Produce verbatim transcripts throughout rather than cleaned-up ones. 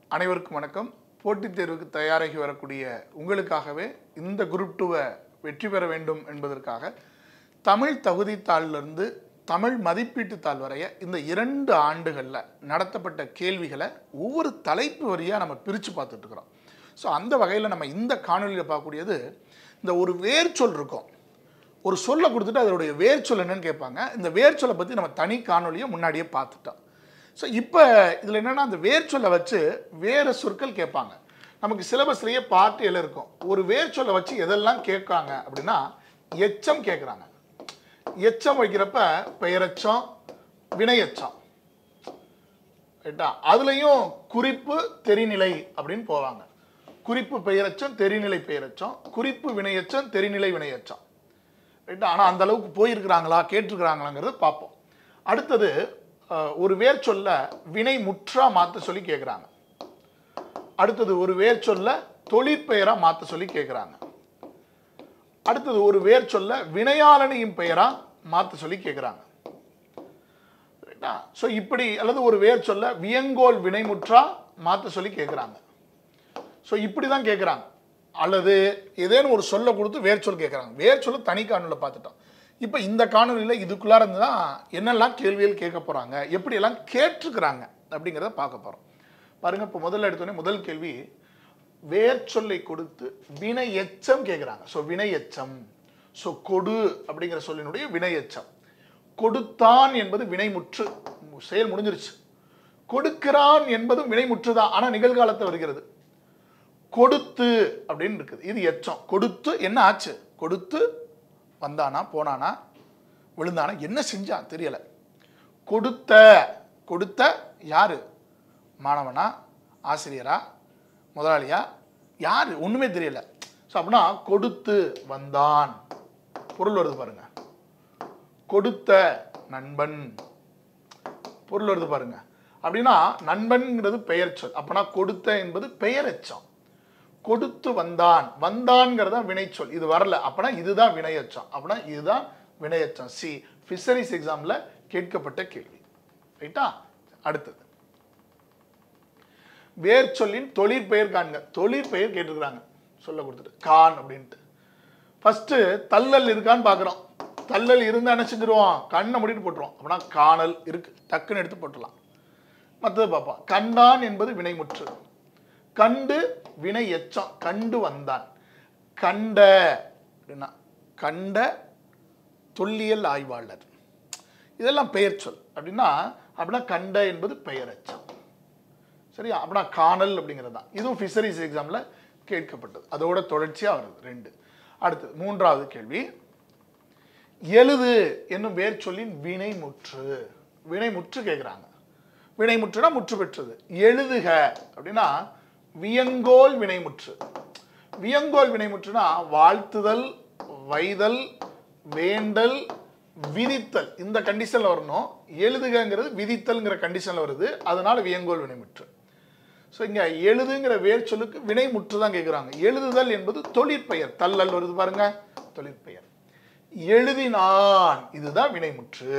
அனைவருக்கும் வணக்கம். போட்டித் தேர்வுக்கு தயாராகி வரக்கூடிய உங்களுக்காகவே இந்த குரூப் டூவை வெற்றி பெற வேண்டும் என்பதற்காக தமிழ் தகுதித்தாளிலிருந்து தமிழ் மதிப்பீட்டு தாள் வரைய இந்த இரண்டு ஆண்டுகளில் நடத்தப்பட்ட கேள்விகளை ஒவ்வொரு தலைப்பு வரியாக நம்ம பிரித்து பார்த்துட்டு இருக்கிறோம். ஸோ அந்த வகையில் நம்ம இந்த காணொலியில் பார்க்கக்கூடியது, இந்த ஒரு வேர்ச்சொல் இருக்கும், ஒரு சொல்லை கொடுத்துட்டு அதோடைய வேர்ச்சொல் என்னன்னு கேட்பாங்க. இந்த வேர்ச்சொல்லை பற்றி நம்ம தனி காணொலியை முன்னாடியே பார்த்துட்டோம். ஸோ இப்போ இதில் என்னென்னா, அந்த வேர்ச்சொல்லை வச்சு வேறு சொற்கள் கேட்பாங்க. நமக்கு சிலபஸ்லேயே பார்ட் எல்லாம் இருக்கும். ஒரு வேர்ச்சொல்லை வச்சு எதெல்லாம் கேட்காங்க அப்படின்னா, எச்சம் கேட்குறாங்க. எச்சம் வைக்கிறப்ப பெயரெச்சம், வினையெச்சம், ரைட்டா? அதுலேயும் குறிப்பு தெரிநிலை அப்படின்னு போவாங்க. குறிப்பு பெயரெச்சம், தெரிநிலை பெயரெச்சம், குறிப்பு வினையெச்சம், தெரிநிலை வினையெச்சம், ரைட்டா? ஆனால் அந்த அளவுக்கு போயிருக்கிறாங்களா, கேட்டிருக்கிறாங்களாங்கிறத பார்ப்போம். அடுத்தது, ஒரு வேர்ச்சொல்ல வினை முற்றா மாற்ற சொல்லி கேட்குறாங்க. அடுத்தது, ஒரு வேர்ச்சொல்ல தொழிற்பெயரா மாற்ற சொல்லி கேட்குறாங்க. அடுத்தது, ஒரு வேர்ச்சொல்ல வினையாளனையும் பெயரா மாற்ற சொல்லி கேட்குறாங்க. ரைட்டா? ஸோ இப்படி, அல்லது ஒரு வேர்ச்சொல்ல வியங்கோல் வினைமுற்றா மாற்ற சொல்லி கேட்குறாங்க. ஸோ இப்படி தான் கேட்குறாங்க. அல்லது ஏதேனும் ஒரு சொல்லை கொடுத்து வேர்ச்சொல் கேட்குறாங்க. வேர்ச்சொல்லை தனி காணொலியில் பார்த்துட்டோம். இப்போ இந்த காணொலியில் இதுக்குள்ளார இருந்து தான் என்னெல்லாம் கேள்விகள் கேட்க போகிறாங்க, எப்படியெல்லாம் கேட்டிருக்கிறாங்க அப்படிங்கிறத பார்க்க போகிறோம். பாருங்கள், இப்போ முதல்ல எடுத்தோடனே முதல் கேள்வி, வேர்ச்சொல்லை கொடுத்து வினை எச்சம் கேட்குறாங்க. ஸோ வினை எச்சம், ஸோ கொடு அப்படிங்கிற சொல்லினுடைய வினை எச்சம். கொடுத்தான் என்பது வினைமுற்று, செயல் முடிஞ்சிருச்சு. கொடுக்கிறான் என்பதும் வினைமுற்று தான், ஆனால் நிகழ்காலத்தை வருகிறது. கொடுத்து அப்படின்னு இருக்குது, இது எச்சம். கொடுத்து என்ன ஆச்சு? கொடுத்து வந்தானா, போனானா, விழுந்தானா, என்ன செஞ்சான் தெரியல. கொடுத்த, கொடுத்த யாரு? மாணவனா, ஆசிரியரா, முதலாளியா, யாரு? ஒண்ணுமே தெரியல. ஸோ அப்படின்னா கொடுத்து வந்தான் பொருள் வருது பாருங்க. கொடுத்த நண்பன் பொருள் வருது பாருங்க. அப்படின்னா நண்பன்ங்கிறது பெயர் சொல். அப்படின்னா கொடுத்த என்பது பெயரெச்சம். கொடுத்து வந்தான், வந்தான்ங்கிறதா வினைச்சொல். இது வரல, அப்படின்னா இதுதான் வினையச்சம். அப்படின்னா இதுதான் வினையச்சம். சி, ஃபிஷரிஸ் எக்ஸாம்ல கேட்கப்பட்ட கேள்வி. ரைட்டா? அடுத்தது, வேர்ச்சொல்லின் தொழிற்பெயர் காண்க. தொழிற்பெயர் கேட்டிருக்கிறாங்க, சொல்ல கொடுத்துட்டு கான் அப்படின்ட்டு. ஃபர்ஸ்ட் தள்ளல் இருக்கான்னு பார்க்குறோம். தள்ளல் இருந்தால் என்ன செஞ்சிருவோம்? கண்ணை முடிட்டு போட்டுருவோம். அப்படின்னா காணல் இருக்கு, டக்குன்னு எடுத்து போட்டுடலாம். மற்றது பார்ப்போம். கண்டான் என்பது வினைமுற்று. கண்டு வினை எச்சம், கண்டு வந்தான். கண்ட அப்படின்னா கண்ட தொல்லியல் ஆய்வாளர், இதெல்லாம் பெயர் சொல். அப்படின்னா அப்படின்னா கண்ட என்பது பெயர் எச்சம். சரியா? அப்படின்னா காணல் அப்படிங்கிறது தான். இதுவும் ஃபிஷரிஸ் எக்ஸாம்ல கேட்கப்பட்டது, அதோட தொடர்ச்சியாக வருது ரெண்டு. அடுத்தது மூன்றாவது கேள்வி, எழுது என்னும் வேர் சொல்லின் வினைமுற்று. வினைமுற்று கேட்குறாங்க. வினைமுற்றுனா முற்று பெற்றது. எழுதுக அப்படின்னா வியங்கோல் வினைமுற்று. வியங்கோல் வினைமுற்றுனா வாழ்த்துதல், வைதல், வேண்டல், விதித்தல், இந்த கண்டிஷன்ல வரணும். எழுதுகிறது விதித்தல்ங்கிற கண்டிஷன்ல வருது, அதனால வியங்கோல் வினைமுற்று. ஸோ இங்க எழுதுங்கிற வேர் சொல்லுக்கு வினைமுற்று தான் கேட்குறாங்க. எழுதுதல் என்பது தொழிற்பெயர், தள்ளல் வருது பாருங்க, தொழிற்பெயர். எழுதினான், இதுதான் வினைமுற்று.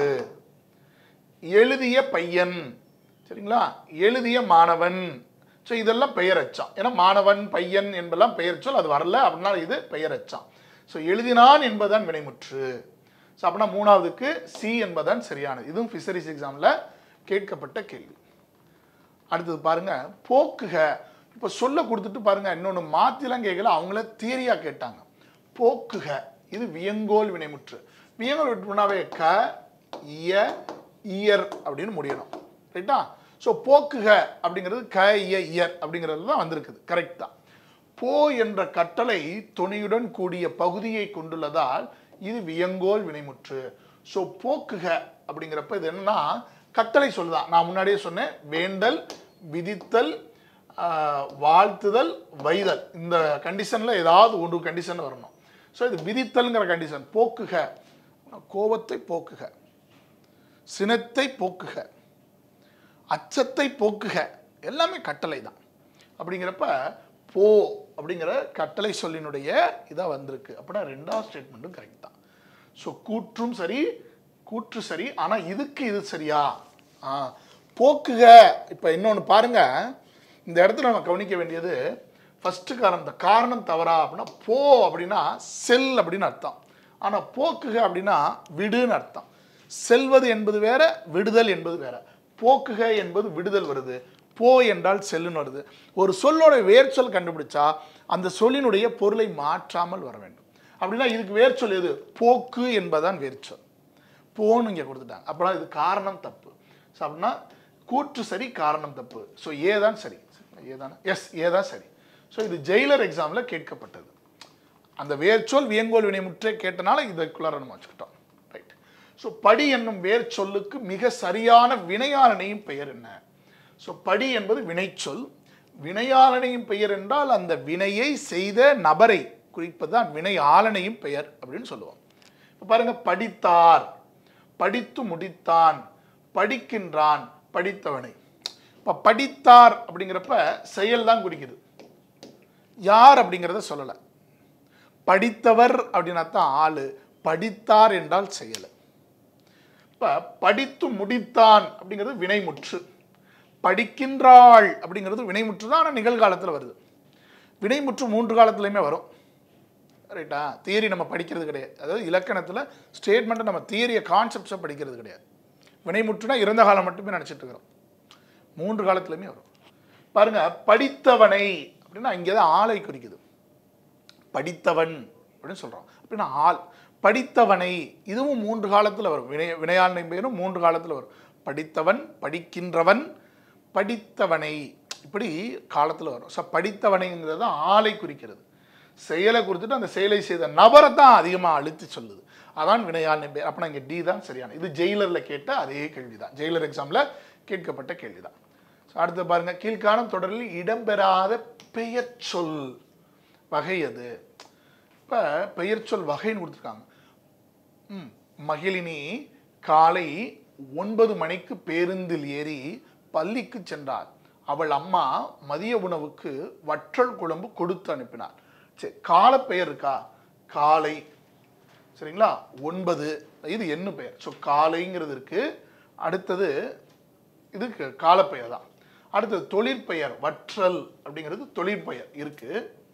எழுதிய பையன், சரிங்களா? எழுதிய மாணவன், ஸோ இதெல்லாம் பெயரெச்சம். ஏன்னா மாணவன், பையன் என்பதெல்லாம் பெயர் சொல், அது வரல, அப்படின்னா இது பெயரெச்சம். ஸோ எழுதினான் என்பதுதான் வினைமுற்று. ஸோ அப்படின்னா மூணாவதுக்கு சி என்பதுதான் சரியானது. இதுவும் ஃபிஷரிஸ் எக்ஸாமில் கேட்கப்பட்ட கேள்வி. அடுத்தது பாருங்க, போக்குக. இப்போ சொல்ல கொடுத்துட்டு பாருங்க, இன்னொன்று மாற்றிலாம் கேட்கல, அவங்கள தியரியாக கேட்டாங்க. போக்குக, இது வியங்கோல் வினைமுற்று. வியங்கோல் வினைமுற்றுனாவே க, இய, இயர் அப்படின்னு முடியணும். ரைட்டா? ஸோ போக்குக அப்படிங்கிறது க, இய, இயர் அப்படிங்கிறது தான் வந்திருக்குது. கரெக்ட் தான். போ என்ற கட்டளை துணையுடன் கூடிய பகுதியை கொண்டுள்ளதால் இது வியங்கோல் வினைமுற்று. ஸோ போக்குக அப்படிங்கிறப்ப இது என்னன்னா கட்டளை சொல்லுதான். நான் முன்னாடியே சொன்னேன், வேண்டல், விதித்தல், வாழ்த்துதல், வைதல், இந்த கண்டிஷன்ல ஏதாவது ஒன்று கண்டிஷன் வரணும். ஸோ இது விதித்தல்ங்கிற கண்டிஷன். போக்குக, கோபத்தை போக்குக, சினத்தை போக்குக, அச்சத்தை போக்குக, எல்லாமே கட்டளை தான். அப்படிங்கிறப்ப போ அப்படிங்கிற கட்டளை சொல்லினுடைய இதாக வந்திருக்கு. அப்படின்னா ரெண்டாவது ஸ்டேட்மெண்ட்டும் கரெக்ட் தான். ஸோ கூற்றும் சரி, கூற்று சரி, ஆனால் இதுக்கு இது சரியா? ஆ, போக்குக. இப்போ இன்னொன்று பாருங்க, இந்த இடத்துல நம்ம கவனிக்க வேண்டியது ஃபர்ஸ்ட் காரணம். இந்த காரணம் தவறா அப்படின்னா போ அப்படின்னா செல் அப்படின்னு அர்த்தம். ஆனால் போக்குக அப்படின்னா விடுன்னு அர்த்தம். செல்வது என்பது வேற, விடுதல் என்பது வேற. போக்குக என்பது விடுதல் வருது, போ என்றால் செல்லுன்னு வருது. ஒரு சொல்லோட வேர் சொல் கண்டுபிடிச்சா அந்த சொல்லினுடைய பொருளை மாற்றாமல் வர வேண்டும். அப்படின்னா இதுக்கு வேர் சொல் எது? போக்கு என்பதான் வேர் சொல். போன்னு இங்கே கொடுத்துட்டாங்க. அப்படின்னா இது காரணம் தப்பு. ஸோ அப்படின்னா கூற்று சரி, காரணம் தப்பு. ஸோ ஏ தான் சரி. ஏதான எஸ் ஏ தான் சரி. ஸோ இது ஜெயிலர் எக்ஸாமில் கேட்கப்பட்டது. அந்த வேர்ச்சொல் வியங்கோல் வினைமுற்றே கேட்டனால இதற்குள்ளார நம்ம வச்சுக்கிட்டோம். ரைட். ஸோ படி என்னும் வேர் சொல்லுக்கு மிக சரியான வினையாளனையும் பெயர் என்ன? ஸோ படி என்பது வினைச்சொல். வினையாளனையும் பெயர் என்றால் அந்த வினையை செய்த நபரை குறிப்பதுதான் வினையாளனையும் பெயர் அப்படின்னு சொல்லுவோம். இப்போ பாருங்க, படித்தார், படித்து முடித்தான், படிக்கின்றான், படித்தவனை. இப்போ படித்தார் அப்படிங்கிறப்ப செயல் தான் குறிக்குது, யார் அப்படிங்கிறத சொல்லலை. படித்தவர் அப்படின்னா தான் ஆளு, படித்தார் என்றால் செயல். இப்போ படித்து முடித்தான் அப்படிங்கிறது வினைமுற்று, படிக்கின்றாள் அப்படிங்கிறது வினைமுற்று தான், ஆனால் நிகழ்காலத்தில் வருது. வினைமுற்று மூன்று காலத்துலையுமே வரும். ரைட்டா? தியரி நம்ம படிக்கிறது கிடையாது. அதாவது இலக்கணத்தில் ஸ்டேட்மெண்ட்டை நம்ம தியரியை கான்செப்ட்ஸை படிக்கிறது கிடையாது. வினைமுற்றுனா இறந்த காலம் மட்டுமே நினச்சிட்டு இருக்கிறோம். மூன்று காலத்துலையுமே வரும். பாருங்க, படித்தவனை அப்படின்னா இங்கே தான் ஆளை குறிக்குது. படித்தவன் அப்படின்னு சொல்கிறோம். அப்படின்னா ஆள். படித்தவனை இதுவும் மூன்று காலத்தில் வரும். வினை வினையாளனை பெயரும் மூன்று காலத்தில் வரும். படித்தவன், படிக்கின்றவன், படித்தவனை, இப்படி காலத்தில் வரும். ஸோ படித்தவனைங்கிறது தான் ஆளை குறிக்கிறது. செயலை குறித்துட்டு அந்த செயலை செய்த நபரை தான் அதிகமாக அழுத்தி சொல்லுது. அதான் வினையாளனை பெயர். அப்படின்னா இங்கே டி தான் சரியான. இது ஜெயிலரில் கேட்ட அதே கேள்வி தான். ஜெயிலர் எக்ஸாமில் கேட்கப்பட்ட கேள்வி தான். ஸோ அடுத்து பாருங்க, கீழ்காணும் தொடரில் இடம்பெறாத பெயர் சொல் வகை அது. இப்போ பெயர் சொல் வகைன்னு கொடுத்துருக்காங்க. ம் மகிழினி காலை ஒன்பது மணிக்கு பேருந்தில் ஏறி பள்ளிக்கு சென்றார். அவள் அம்மா மதிய உணவுக்கு வற்றல் குழம்பு கொடுத்து அனுப்பினார். சரி, கால பெயர் இருக்கா? காலை. சரிங்களா? ஒன்பது இது என்ன பெயர்? ஸோ காலைங்கிறது இருக்கு. அடுத்தது இதுக்கு காலப்பெயர் தான். அடுத்தது தொழிற்பெயர் வற்றல் அப்படிங்கிறது தொழிற்பெயர் இருக்கு.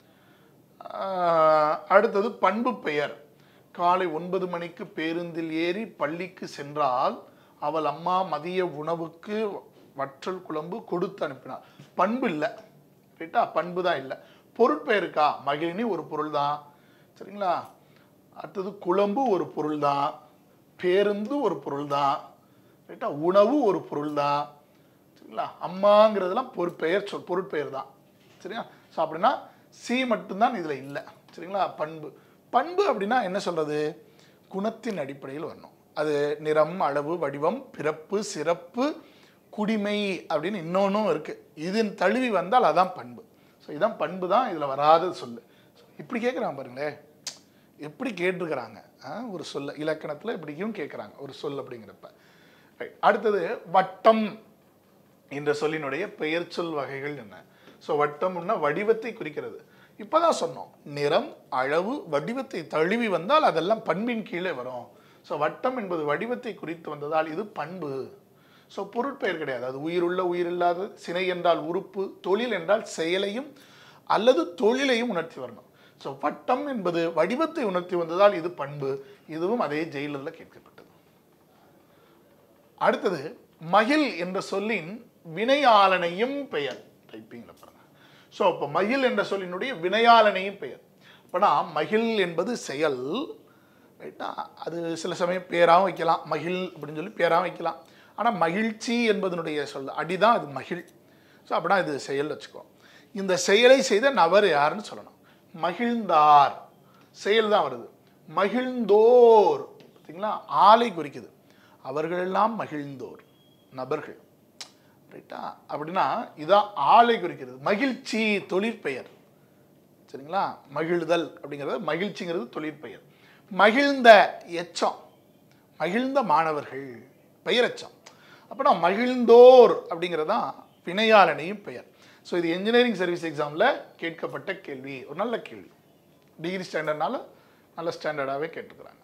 அடுத்தது பண்பு பெயர். காலை ஒன்பது மணிக்கு பேருந்தில் ஏறி பள்ளிக்கு சென்றால் அவள் அம்மா மதிய உணவுக்கு வற்றல் குழம்பு கொடுத்து அனுப்பினார். பண்பு இல்லை. ரைட்டா? பண்பு தான் இல்லை. பொருட்பெயருக்கா? மகிழினி ஒரு பொருள் தான். சரிங்களா? அடுத்தது குழம்பு ஒரு பொருள் தான், பேருந்து ஒரு பொருள் தான், ரைட்டா? உணவு ஒரு பொருள் தான். சரிங்களா? அம்மாங்கிறதுலாம் பொருட்பெயர் சொல், பொருட்பெயர் தான். சரியா? ஸோ அப்படின்னா சி மட்டும்தான் இதில் இல்லை. சரிங்களா? பண்பு. பண்பு அப்படின்னா என்ன சொல்றது? குணத்தின் அடிப்படையில் வரணும். அது நிறம், அளவு, வடிவம், பிறப்பு, சிறப்பு, குடிமை அப்படின்னு இன்னொன்றும் இருக்கு. இதன் தழுவி வந்தால் அதான் பண்பு. ஸோ இதான் பண்பு தான் இதில் வராத சொல்லு. இப்படி கேட்குறாங்க பாருங்களேன், எப்படி கேட்டிருக்கிறாங்க ஒரு சொல்ல. இலக்கணத்தில் இப்படியும் கேட்குறாங்க ஒரு சொல் அப்படிங்கிறப்ப. ரைட். அடுத்தது வட்டம் என்ற சொல்லினுடைய பெயர் சொல் வகைகள் என்ன? ஸோ வட்டம்னா வடிவத்தை குறிக்கிறது. இப்போதான் சொன்னோம், நிறம், அளவு, வடிவத்தை தழுவி வந்தால் அதெல்லாம் பண்பின் கீழே வரும். ஸோ வட்டம் என்பது வடிவத்தை குறித்து வந்ததால் இது பண்பு. ஸோ பொருட்பெயர் கிடையாது. அது உயிருள்ள, உயிரில்லாத, சினை என்றால் உறுப்பு, தொழில் என்றால் செயலையும் அல்லது தொழிலையும் உணர்த்தி வரணும். ஸோ வட்டம் என்பது வடிவத்தை உணர்த்தி வந்ததால் இது பண்பு. இதுவும் அதே ஜெயிலரில் கேட்கப்பட்டது. அடுத்தது மகிழ் என்ற சொல்லின் வினையாளனையும் பெயர். டைப்பிங்ல பாருங்க. ஸோ இப்போ மகிழ் என்ற சொல்லினுடைய வினையாளனையும் பெயர். அப்போனா மகிழ் என்பது செயல். ரைட்டா? அது சில சமயம் பேராகவும் வைக்கலாம், மகிழ் அப்படின்னு சொல்லி பேராகவும் வைக்கலாம். ஆனால் மகிழ்ச்சி என்பதனுடைய சொல் அடிதான் அது மகிழ். ஸோ அப்படின்னா இது செயல் வச்சுக்கோ. இந்த செயலை செய்த நபர் யாருன்னு சொல்லணும். மகிழ்ந்தார் செயல் தான் வருது. மகிழ்ந்தோர் பார்த்தீங்களா? ஆளை குறிக்குது. அவர்களெல்லாம் மகிழ்ந்தோர் நபர்கள். ரைட்டா? அப்படின்னா இதான் ஆளை குறிக்கிறது. மகிழ்ச்சி தொழிற்பெயர். சரிங்களா? மகிழ்தல் அப்படிங்கிறது, மகிழ்ச்சிங்கிறது தொழிற்பெயர். மகிழ்ந்த எச்சம், மகிழ்ந்த மாணவர்கள் பெயரெச்சம். அப்படின்னா மகிழ்ந்தோர் அப்படிங்கிறதான் வினையாளனையும் பெயர். ஸோ இது என்ஜினியரிங் சர்வீஸ் எக்ஸாமில் கேட்கப்பட்ட கேள்வி. ஒரு நல்ல கேள்வி. டிகிரி ஸ்டாண்டர்ட்னால நல்ல ஸ்டாண்டர்டாகவே கேட்டுக்கிறாங்க.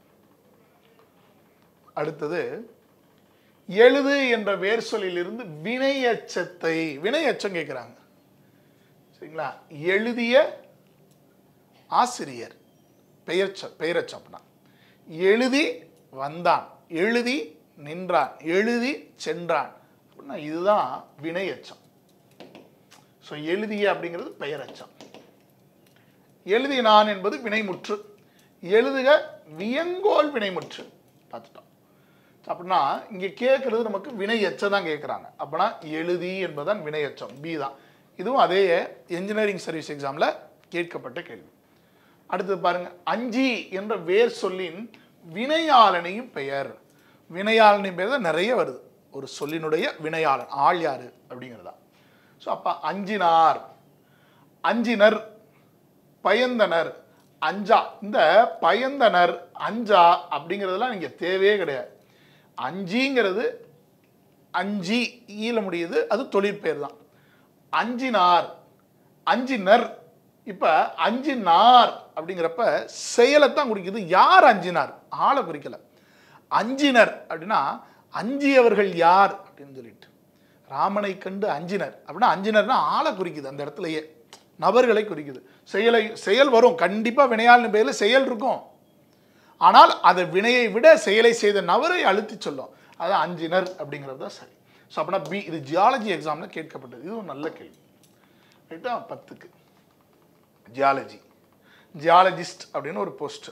அடுத்தது எழுது என்ற வேர் சொல்லிலிருந்து வினை எச்சத்தை, வினை எச்சம் கேட்குறாங்க. சரிங்களா? எழுதிய ஆசிரியர் பெயர் பெயரச்சம் அப்படின்னா எழுதி வந்தான், எழுதி நின்றான், எழுதி சென்றான் அப்படின்னா இதுதான் வினையச்சம். ஸோ எழுதிய அப்படிங்கிறது பெயரச்சம். எழுதினான் என்பது வினைமுற்று. எழுதுக வியங்கோல் வினைமுற்று பார்த்துட்டோம். அப்படின்னா இங்கே கேட்கறது நமக்கு வினையச்சம் தான் கேட்குறாங்க. அப்படின்னா எழுதி என்பதுதான் வினையச்சம், பி தான். இதுவும் அதே என்ஜினியரிங் சர்வீஸ் எக்ஸாமில் கேட்கப்பட்ட கேள்வி. அடுத்தது பாருங்க, அஞ்சி என்ற வேர் சொல்லின் வினையாளனையும் பெயர். வினையாளனையும் பெயர் தான் நிறைய வருது. ஒரு சொல்லினுடைய வினையாளன் ஆள் யாரு அப்படிங்கிறதா. ஸோ அப்போ அஞ்சினார், அஞ்சினர், பயந்தனர், அஞ்சா. இந்த பயந்தனர் அஞ்சா அப்படிங்கிறதுலாம் நீங்க தேவையே கிடையாது. அஞ்சிங்கிறது அஞ்சி ஈல முடியுது, அது தொழிற்பெயர் தான். அஞ்சினார், அஞ்சினர். இப்ப அஞ்சினார் அப்படிங்கிறப்ப செயலைத்தான் குறிக்குது. யார் அஞ்சினார்? ஆளை குறிக்கல. அஞ்சினர் அப்படின்னா அஞ்சியவர்கள் யார் அப்படின்னு சொல்லிட்டு ராமனை கண்டு அஞ்சினர் அப்படின்னா அஞ்சினர்னா ஆளை குறிக்குது. அந்த இடத்துலயே நபர்களை குறிக்குது. செயலை செயல் வரும் கண்டிப்பா, வினையாளன் பெயரில் செயல் இருக்கும். ஆனால் அதை வினையை விட செயலை செய்த நபரை அழுத்தி சொல்லும். அது அஞ்சினர் அப்படிங்கிறது தான் சரி. ஸோ அப்படின்னா பி, இது ஜியாலஜி எக்ஸாம்ல கேட்கப்பட்டது. இது ஒரு நல்ல கேள்வி. ரைட்டா? பத்துக்கு ஜியாலஜி, ஜியாலஜிஸ்ட் அப்படின்னு ஒரு போஸ்ட்.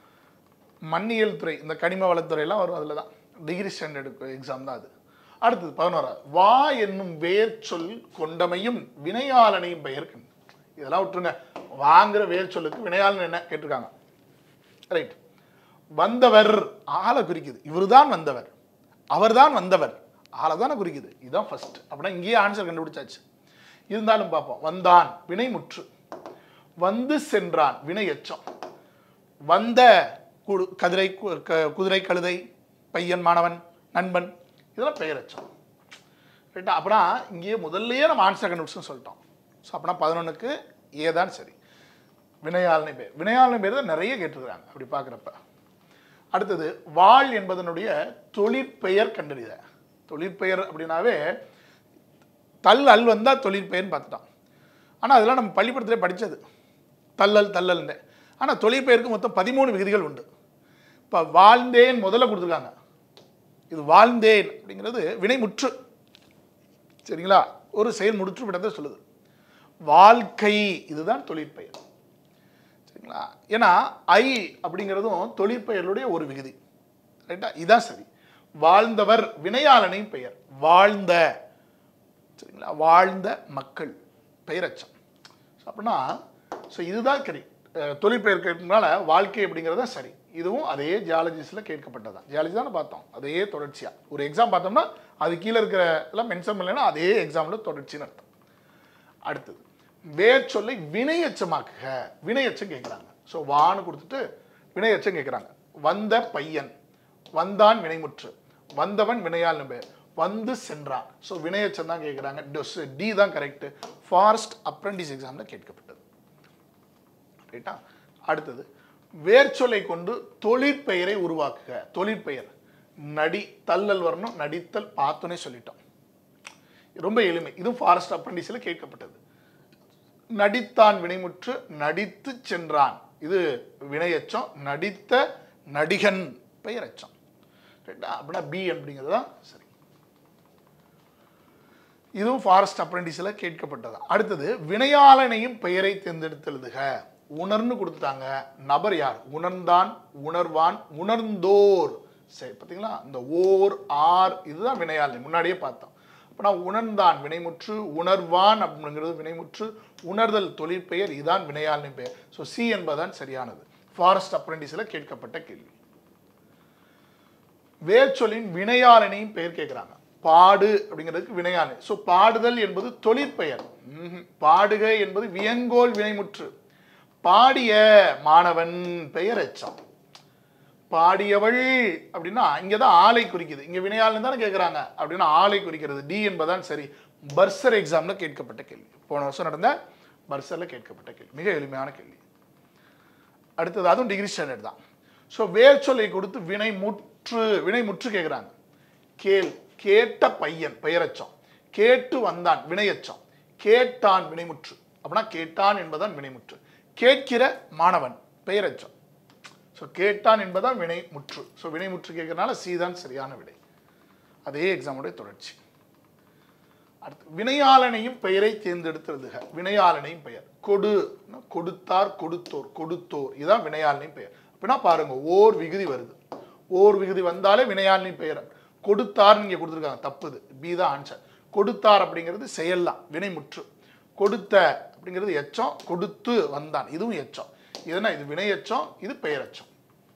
மண்ணியல் துறை, இந்த கனிம வளத்துறையெல்லாம் வரும். அதில் தான் டிகிரி ஸ்டாண்டர்டு எக்ஸாம் தான் அது. அடுத்தது பதினோராவது, வா என்னும் வேர் சொல் கொண்டமையும் வினையாளனையும் பெயர் கண்டு. இதெல்லாம் விட்டுருங்க. வாங்குற வேர் சொல்லுக்கு வினையாளன் என்ன கேட்டிருக்காங்க. ரைட். வந்தவர் ஆளை குறிக்குது. இவர் தான் வந்தவர், அவர் தான் வந்தவர், ஆளை தானே குறிக்குது. இதுதான் ஃபர்ஸ்ட். அப்படின்னா இங்கேயே ஆன்சர் கண்டுபிடிச்சாச்சு. இருந்தாலும் பார்ப்போம். வந்தான் வினைமுற்று, வந்து சென்றான் வினையச்சம், வந்த கதிரை குதிரை கழுதை பையன் மாணவன் நண்பன் இதெல்லாம் பெயரச்சம். ரைட்டா? அப்படின்னா இங்கேயே முதல்லயே நம்ம ஆன்சர் கண்டுபிடிச்சுன்னு சொல்லிட்டோம். ஸோ அப்படின்னா பதினொன்றுக்கு ஏதான் சரி. வினையாளனை பெயர், வினையாளனை பெயர் தான் நிறைய கேட்டிருக்கிறாங்க அப்படி பார்க்குறப்ப. அடுத்தது வாழ் என்பதனுடைய தொழிற்பெயர் கண்டறித. தொழிற்பெயர் அப்படின்னாவே தல் அல் வந்தால் தொழிற்பெயர்னு பார்த்துட்டோம். ஆனால் அதெல்லாம் நம்ம பள்ளிக்கூடத்திலே படித்தது, தல்லல் தல்லல்னு. ஆனால் தொழிற்பெயருக்கு மொத்தம் பதிமூணு விகுதிகள் உண்டு. இப்போ வாழ்ந்தேன் முதல்ல கொடுத்துருக்காங்க. இது வாழ்ந்தேன் அப்படிங்கிறது வினைமுற்று. சரிங்களா? ஒரு செயல் முற்று விடத்தை சொல்லுது. வாழ்க்கை இதுதான் தொழிற்பெயர். சரிங்களா? ஏன்னா ஐ அப்படிங்கிறதும் தொழிற்பெயர்களுடைய ஒரு விகுதி. ரைட்டா? இதுதான் சரி. வாழ்ந்தவர் வினையாளனையும் பெயர். வாழ்ந்த, சரிங்களா, வாழ்ந்த மக்கள் பெயரச்சம். அப்படின்னா ஸோ இதுதான் சரி. தொழிற்பெயர் கேட்கறதுனால வாழ்க்கை அப்படிங்கிறது தான் சரி. இதுவும் அதே ஜியாலஜிஸில் கேட்கப்பட்டதான். ஜியாலஜி தானே பார்த்தோம், அதே தொடர்ச்சியாக ஒரு எக்ஸாம் பார்த்தோம்னா அது கீழே இருக்கிற எல்லாம் மென்ஷன் பண்ணலைன்னா அதே எக்ஸாமில் தொடர்ச்சின்னு அர்த்தம். அடுத்தது வேர் சொல்லை வினையச்சமாக்குக. வினையச்சம் கேட்குறாங்க. ஸோ வான்னு கொடுத்துட்டு வினையச்சம் கேட்குறாங்க. வந்த பையன், வந்தான் வினைமுற்று, வந்தவன் வினையாளன் பெயர், வந்து சென்றான். ஸோ வினையச்சம் தான் கேட்குறாங்க. டி தான் கரெக்ட். ஃபாரஸ்ட் அப்ரண்டிஸ் எக்ஸாமில் கேட்கப்பட்டது. ரைட்டா? அடுத்தது வேர்ச்சொல்லை கொண்டு தொழிற்பெயரை உருவாக்குக. தொழிற்பெயர் நடி, தள்ளல் வரணும், நடித்தல் பார்த்தோன்னே சொல்லிட்டோம். ரொம்ப எளிமை. இதுவும் ஃபாரஸ்ட் அப்ரண்டிஸில் கேட்கப்பட்டது. நடித்தான் வினைமுற்று, நடித்து சென்றான் இது வினையச்சம், நடித்த நடிகன் பெயரச்சம். ரைட்டா? அப்படின்னா பி அப்படிங்கிறது தான் சரி. இதுவும் ஃபாரஸ்ட் அப்ரண்டிஸில் கேட்கப்பட்டதான். அடுத்தது வினையாளனையும் பெயரை தேர்ந்தெடுத்து எழுதுக. உணர்ந்து கொடுத்துட்டாங்க. நபர் யார்? உணர்ந்தான், உணர்வான், உணர்ந்தோர். சரி, பார்த்தீங்களா? இந்த ஓர் ஆர் இதுதான் வினையாளனை முன்னாடியே பார்த்தோம். அப்படின்னா உணர்ந்தான் வினைமுற்று, உணர்வான் அப்படிங்கிறது வினைமுற்று, உணர்தல் தொழிற்பெயர், இதுதான் வினையாளனை பெயர். ஸோ சி என்பதுதான் சரியானது. ஃபாரஸ்ட் அப்ரண்டிஸில் கேட்கப்பட்ட கேள்வி. வேர்ச்சொல்லின் வினையாளனையும் பெயர் கேட்குறாங்க. பாடு அப்படிங்கிறதுக்கு வினையாளனை. ஸோ பாடுதல் என்பது தொழிற்பெயர். பாடுக என்பது வியங்கோல் வினைமுற்று. பாடிய மாணவன் பெயரச்சம். பாடியவள் அப்படின்னா இங்கதான் ஆளை குறிக்குது. இங்க வினையாளன் தானே கேட்கிறாங்க. அப்படின்னா ஆளை குறிக்கிறது. டி என்பதான் சரி. பர்சர் எக்ஸாம்ல கேட்கப்பட்ட கேள்வி. போன வருஷம் நடந்த பர்சர்ல கேட்கப்பட்ட கேள்வி. மிக எளிமையான கேள்வி. அடுத்தது அதுவும் டிகிரி ஸ்டாண்டர்ட் தான். ஸோ வேர்ச்சொல்லை கொடுத்து வினை முற்று வினை முற்று கேட்குறாங்க. கேள், கேட்ட பையன் பெயரச்சம், கேட்டு வந்தான் வினையச்சம், கேட்டான் வினைமுற்று. அப்படின்னா கேட்டான் என்பதான் வினைமுற்று. கேட்கிற மாணவன் பெயரெச்சம். ஸோ கேட்டான் என்பதான் வினைமுற்று. ஸோ வினைமுற்று கேட்கறதுனால சி தான் சரியான விடை. அதே எக்ஸாமுடைய தொடர்ச்சி. அடுத்து வினையாளனையும் பெயரை தேர்ந்தெடுத்துறதுக. வினையாளனையும் பெயர் கொடு, கொடுத்தார், கொடுத்தோர், கொடுத்தோர், இதுதான் வினையாளனையும் பெயர். அப்படின்னா பாருங்க, ஓர் விகுதி வருது. ஓர் விகுதி வந்தாலே வினையாளனையும் பெயர். கொடுத்தார் நீங்க கொடுத்துருக்காங்க, தப்புது. பி தான் ஆன்சர். கொடுத்தார் அப்படிங்கிறது செயல்லாம், வினைமுற்று. கொடுத்த அப்படிங்கிறது எச்சம், கொடுத்து வந்தான், இதுவும் எச்சம். இதுனா இது வினை எச்சம், இது பெயரெச்சம்.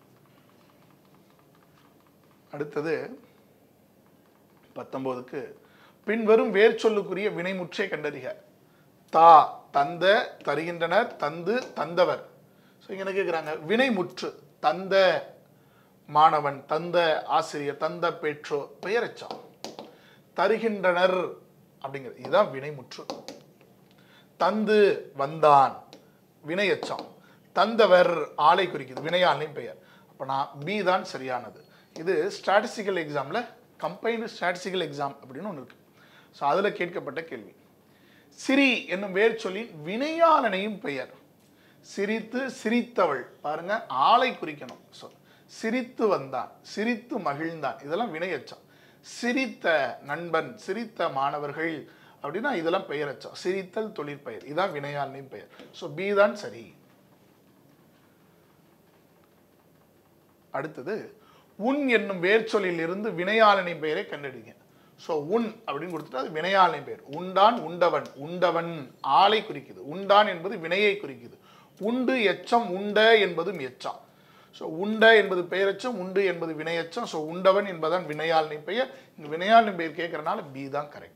அடுத்தது பத்தொன்பதுக்கு பின்வரும் வேர் சொல்லுக்குரிய வினைமுற்றை கண்டறிக. தா, தந்த, தருகின்றனர், தந்து, தந்தவர். ஸோ இங்க கேட்குறாங்க வினைமுற்று. தந்த மாணவன், தந்த ஆசிரியர், தந்த பெற்றோர், பெயரெச்சம். தருகின்றனர் அப்படிங்கிறது இதுதான் வினைமுற்று. தந்து வந்தான், வினையச்சம். தந்தவர் ஆளை குறிக்குது, வினையாளின் பெயர். அப்போனா பி தான் சரியானது. இது ஸ்டாட்டிஸ்டிக்கல் எக்ஸாமில் கம்பைன்டு ஸ்டாட்டிஸ்டிக்கல் எக்ஸாம் அப்படின்னு ஒன்று இருக்கு. ஸோ அதில் கேட்கப்பட்ட கேள்வி. சிரி என்னும் வேர் சொல்லின் வினையாளனையும் பெயர். சிரித்து, சிரித்தவள், பாருங்க ஆளை குறிக்கணும். ஸோ சிரித்து வந்தான், சிரித்து மகிழ்ந்தான், இதெல்லாம் வினையச்சம். சிரித்த நண்பன், சிரித்த மாணவர்கள் அப்படின்னா இதெல்லாம் பெயரச்சம். சிரித்தல் தொழிற்பெயர், இதான் வினையாளனின் பெயர். ஸோ பி தான் சரி. அடுத்தது உன் என்னும் வேர் சொல்லில் இருந்து வினையாளனின் பெயரை கண்டறிங்க. ஸோ உன் அப்படின்னு கொடுத்துட்டு அது வினையாளனின் பெயர். உண்டான், உண்டவன், உண்டவன் ஆளை குறிக்குது. உண்டான் என்பது வினையை குறிக்குது. உண்டு எச்சம், உண்ட என்பதும் எச்சம். ஸோ உண்ட என்பது பெயரெச்சம், உண்டு என்பது வினையச்சம். ஸோ உண்டவன் என்பதான் வினையாளனின் பெயர். இங்க வினையாளனின் பெயர் கேட்கறதுனால பி தான் கரெக்ட்.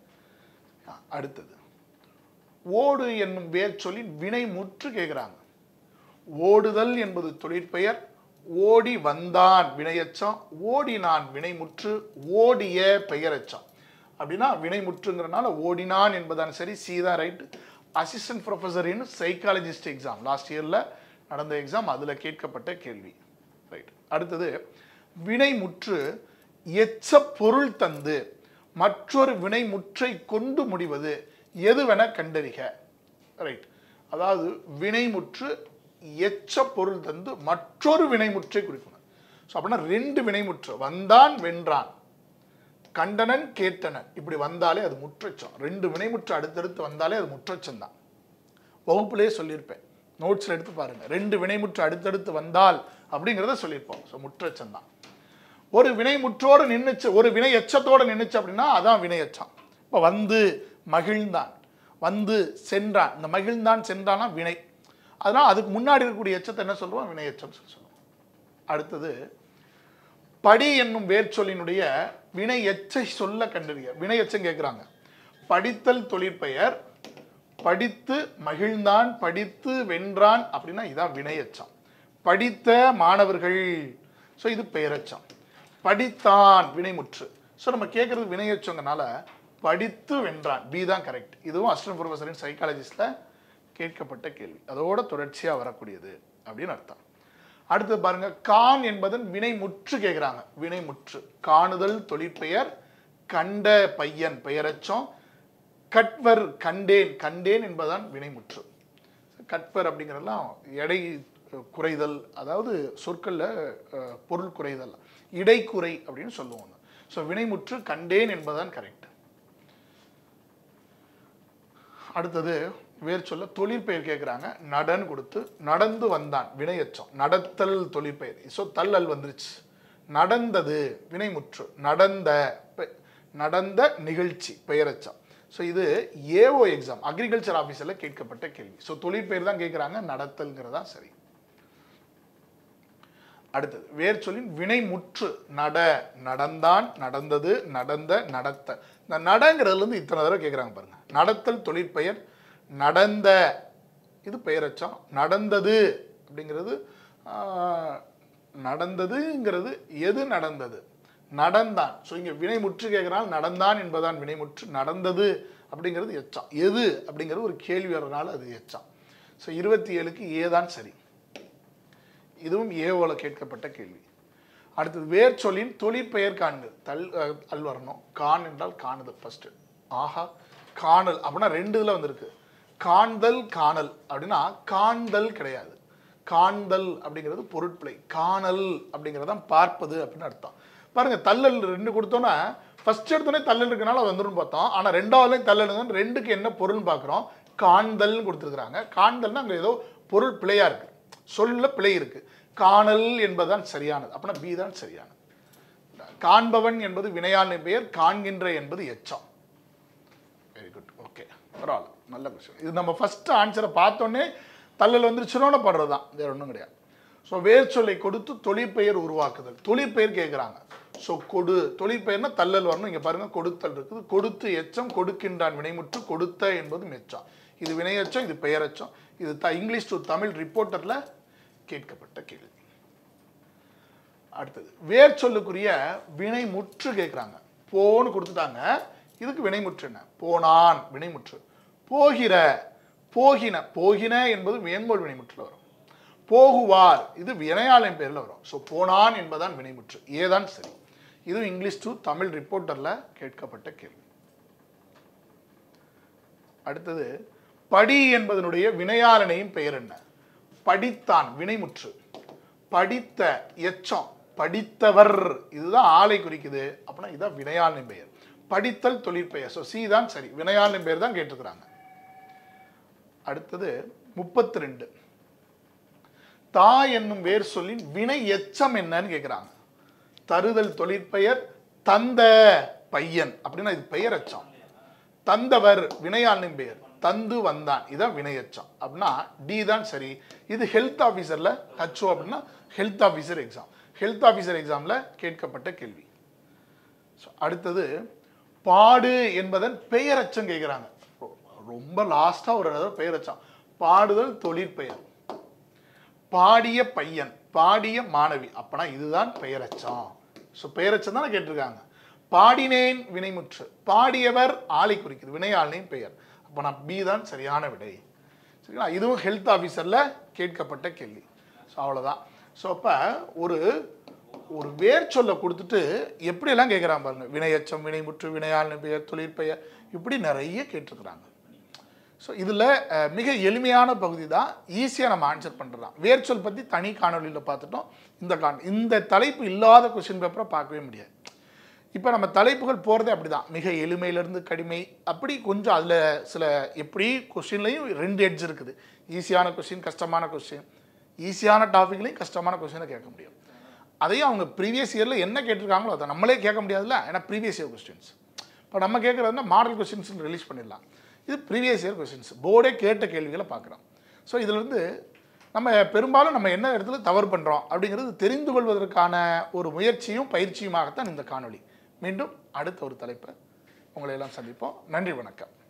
அடுத்தது ஓடு என்னும் வேர் சொல்லி வினை முற்று கேட்கிறாங்க. ஓடுதல் என்பது தொழிற்பெயர். ஓடி வந்தான் வினையச்சம், ஓடினான் வினைமுற்று, ஓடிய பெயரெச்சம். அப்படின்னா வினைமுற்றுங்கிறனால ஓடினான் என்பதான் சரி. சி தான் right. Assistant professor in psychologist exam last இயர்ல நடந்த எக்ஸாம், அதுல கேட்கப்பட்ட கேள்வி. ரைட். அடுத்தது வினைமுற்று எச்ச பொருள் தந்து மற்றொரு வினைமுற்றை கொண்டு முடிவது எதுவென கண்டறிக. ரைட். அதாவது வினைமுற்று எச்ச பொருள் தந்து மற்றொரு வினைமுற்றை குறிக்கணும். ஸோ அப்படின்னா ரெண்டு வினைமுற்று, வந்தான் வென்றான், கண்டனன் கேட்டனன், இப்படி வந்தாலே அது முற்றச்சம். ரெண்டு வினைமுற்று அடுத்தடுத்து வந்தாலே அது முற்றச்சம் தான். வகுப்புலேயே சொல்லியிருப்பேன், நோட்ஸ்ல எடுத்து பாருங்க. ரெண்டு வினைமுற்று அடுத்தடுத்து வந்தால் அப்படிங்கிறத சொல்லியிருப்போம். ஸோ முற்றச்சம் தான். ஒரு வினைமுற்றோடு நின்றுச்சு, ஒரு வினை எச்சத்தோடு நின்றுச்சு அப்படின்னா அதான் வினையச்சம். இப்போ வந்து மகிழ்ந்தான், வந்து சென்றான், இந்த மகிழ்ந்தான் சென்றானா வினை. அதனால் அதுக்கு முன்னாடி இருக்கக்கூடிய எச்சத்தை என்ன சொல்லுவோம், வினையச்சம் சொல்லுவோம். அடுத்தது படி என்னும் வேர் சொல்லினுடைய வினை எச்சை சொல்ல கண்டறிய. வினை எச்சம் கேட்குறாங்க. படித்தல் தொழிற்பெயர். படித்து மகிழ்ந்தான், படித்து வென்றான் அப்படின்னா இதான் வினையச்சம். படித்த மாணவர்கள், ஸோ இது பெயரெச்சம். படித்தான் வினைமுற்று. ஸோ நம்ம கேட்கறது வினையச்சங்கனால படித்து வென்றான், பி தான் கரெக்ட். இதுவும் அசிஸ்டன்ட் ப்ரொஃபஸரின் சைக்காலஜிஸ்ட்ல கேட்கப்பட்ட கேள்வி, அதோட தொடர்ச்சியா வரக்கூடியது அப்படின்னு அர்த்தம். அடுத்து பாருங்க, கான் என்பதன் வினைமுற்று கேட்கிறாங்க. வினைமுற்று காணுதல் தொழிற்பெயர். கண்ட பையன் பெயரச்சம். கட்வர் கண்டேன், கண்டேன் என்பதான் வினைமுற்று. கட்வர் அப்படிங்கிறதெல்லாம் எடை குறைதல், அதாவது சொற்கள்ல பொருள் குறைதல், இடைக்குறை அப்படின்னு சொல்லுவோம். ஸோ வினைமுற்று கண்டேன் என்பதான் கரெக்ட். அடுத்தது வேர் சொல்ல தொழிற்பெயர் கேட்குறாங்க. நடன் கொடுத்து நடந்து வந்தான் வினையச்சம். நடத்தல் தொழிற்பெயர். ஸோ தள்ளல் வந்துருச்சு. நடந்தது வினைமுற்று. நடந்த நடந்த நிகழ்ச்சி பெயரச்சம். ஸோ இது ஏஓ எக்ஸாம் அக்ரிகல்ச்சர் ஆஃபீஸில் கேட்கப்பட்ட கேள்வி. ஸோ தொழிற்பெயர் தான் கேட்குறாங்க, நடத்தல்ங்கிறதா சரி. அடுத்தது வேர் சொல்லின் வினைமுற்று. நட, நடந்தான், நடந்தது, நடந்த, நடத்த. இந்த நடங்கிறதுல இருந்து இத்தனை தடவை கேட்குறாங்க பாருங்க. நடத்தல் தொழிற்பெயர். நடந்த இது பெயரச்சம். நடந்தது அப்படிங்கிறது நடந்ததுங்கிறது எது நடந்தது, நடந்தான். ஸோ இங்கே வினைமுற்று கேட்குறாங்க. நடந்தான் என்பதான் வினைமுற்று. நடந்தது அப்படிங்கிறது எச்சம். எது அப்படிங்கிறது ஒரு கேள்வி வர்றதுனால அது எச்சம். ஸோ இருபத்தி ஏழுக்கு ஏதான் சரி. இதுவும் ஏவோல கேட்கப்பட்ட கேள்வி. அடுத்தது வேர் சொல்லின் தொழிற்பெயர் காண்கள். தல் அல் வரணும். கான் என்றால் காணுதல் ஃபர்ஸ்ட். ஆஹா காணல் அப்படின்னா ரெண்டு இதில் வந்திருக்கு. காண்தல் காணல் அப்படின்னா காண்தல் கிடையாது. காண்தல் அப்படிங்கிறது பொருட்பிழை. காணல் அப்படிங்கிறத பார்ப்பது அப்படின்னு அர்த்தம். பாருங்க, தள்ளல் ரெண்டு கொடுத்தோன்னா ஃபர்ஸ்ட் எடுத்தோடனே தள்ளல் இருக்கனால அது வந்துடும் பார்த்தோம். ஆனால் ரெண்டாவதுலேயும் தள்ளல், ரெண்டுக்கு என்ன பொருள்னு பார்க்குறோம். காண்தல்னு கொடுத்துருக்குறாங்க. காண்தல்னா அங்கே ஏதோ பொருள் பிழையா இருக்கு, சொல்ல பிழை இருக்கு. காணல் என்பதுதான் சரியானது. அப்படின்னா பி தான் சரியானது. காண்பவன் என்பது வினையாள பெயர், காண்கின்ற என்பது எச்சம். வெரி குட், ஓகே, பரவாயில்ல, நல்ல கொஸ்டின். இது நம்ம ஃபர்ஸ்ட் ஆன்சரை பார்த்தோன்னே தள்ளல் வந்துருச்சுனோட படுறது தான், வேற ஒன்றும் கிடையாது. ஸோ வேர் சொல்லை கொடுத்து தொழிற்பெயர் உருவாக்குதல். தொழிற்பெயர் கேட்குறாங்க. ஸோ கொடு, தொழிற்பெயர்னா தள்ளல் வரணும். இங்கே பாருங்க, கொடுத்தல் இருக்குது. கொடுத்து எச்சம், கொடுக்கின்றான் வினைமுற்று, கொடுத்த என்பது மெச்சம். இது வினையச்சம், இது பெயரச்சம். இது த இங்கிலீஷ் டு தமிழ் ரிப்போர்ட்டர்ல கேட்கப்பட்ட கேள்வி. அடுத்தது வேர் சொல்லுக்குரிய வினைமுற்று கேட்குறாங்க. போன்னு கொடுத்துட்டாங்க. இதுக்கு வினைமுற்று என்ன? போனான் வினைமுற்று. போகிற, போகின, போகின என்பது வேன்மொழி வினைமுற்றுல வரும். போகுவார் இது வினையாளின் பேர்ல வரும். ஸோ போனான் என்பதான் வினைமுற்று. ஏதான் சரி. இது இங்கிலீஷ் டு தமிழ் ரிப்போர்ட்டர்ல கேட்கப்பட்ட கேள்வி. அடுத்தது படி என்பதனுடைய வினையாளனையும் பெயர் என்ன? படித்தான் வினைமுற்று. படித்த எச்சம், படித்தவர் இதுதான் ஆளை குறிக்குது. அப்படின்னா இதுதான் வினையாளனின் பெயர். படித்தல் தொழிற்பெயர். ஸோ சி தான் சரி, வினையாளனின் பெயர் தான் கேட்டிருக்கிறாங்க. அடுத்தது முப்பத்தி ரெண்டு. தா என்னும் வேர் சொல்லின் வினை எச்சம் என்னன்னு கேட்கிறாங்க. தருதல் தொழிற்பெயர், தந்த பையன் அப்படின்னா இது பெயர் எச்சம். தந்தவர் வினையாளனின் பெயர், தந்து வந்தான் இதான் வினையச்சம். அப்படின்னா டி தான் சரி. இது ஹெல்த் ஆஃபீஸர்ல ஹச்ஓ அப்படின்னா health officer exam. Health officer எக்ஸாம்ல கேட்கப்பட்ட கேள்வி. அடுத்தது பாடு என்பதன் பெயரச்சம் கேட்கிறாங்க. ரொம்ப லாஸ்டா ஒரு பெயரச்சம். பாடுதல் தொழிற்பெயர். பாடிய பையன், பாடிய மாணவி அப்பனா இதுதான் பெயரச்சம். ஸோ பெயரச்சம் தான் கேட்டிருக்காங்க. பாடினேன் வினைமுற்று. பாடியவர் ஆளை குறிக்குது, வினையாளின் பெயர். அப்போ நான் பி தான் சரியான விடை. சரிங்களா? இதுவும் ஹெல்த் ஆஃபீஸர்ல கேட்கப்பட்ட கேள்வி. ஸோ அவ்வளோதான். ஸோ அப்போ ஒரு ஒரு வேர் சொல்ல கொடுத்துட்டு எப்படியெல்லாம் கேட்குறாங்க பாருங்க. வினையச்சம், வினைமுற்று, வினையாளின் பெயர், தொழிற்பெயர், இப்படி நிறைய கேட்டிருக்கிறாங்க. ஸோ இதில் மிக எளிமையான பகுதி தான், ஈஸியாக நம்ம ஆன்சர் பண்ணுறோம். வேர்ச்சொல் பற்றி தனி காணொலியில் பார்த்துட்டோம். இந்த காண இந்த தலைப்பு இல்லாத கொஸ்டின் பேப்பரை பார்க்கவே முடியாது. இப்போ நம்ம தலைப்புகள் போகிறதே அப்படி தான், மிக எளிமையிலேருந்து கடிமை, அப்படி கொஞ்சம் அதில் சில எப்படி கொஸ்டின்லையும் ரெண்டு எட்ஜ் இருக்குது. ஈஸியான கொஸ்டின், கஷ்டமான கொஸ்டின். ஈஸியான டாப்பிக்லையும் கஷ்டமான கொஸ்டினை கேட்க முடியும். அதையும் அவங்க ப்ரீவியஸ் இயரில் என்ன கேட்டிருக்காங்களோ அதை நம்மளே கேட்க முடியாதுல்ல, ஏன்னா ப்ரீவியஸ் இயர் கொஸ்டின்ஸ். இப்போ நம்ம கேட்குறதுனா மாடல் கொஸ்டின்ஸ் ரிலீஸ் பண்ணிடலாம். இது ப்ரீவியஸ் இயர் கொஸ்டின்ஸ், போர்டே கேட்ட கேள்விகளை பார்க்குறோம். ஸோ இதிலிருந்து நம்ம பெரும்பாலும் நம்ம என்ன இடத்துல தவறு பண்ணுறோம் அப்படிங்கிறது தெரிந்து கொள்வதற்கான ஒரு முயற்சியும் பயிற்சியுமாகத்தான் இந்த காணொளி. மீண்டும் அடுத்த ஒரு தலைப்பை உங்களை எல்லாம் சந்திப்போம். நன்றி, வணக்கம்.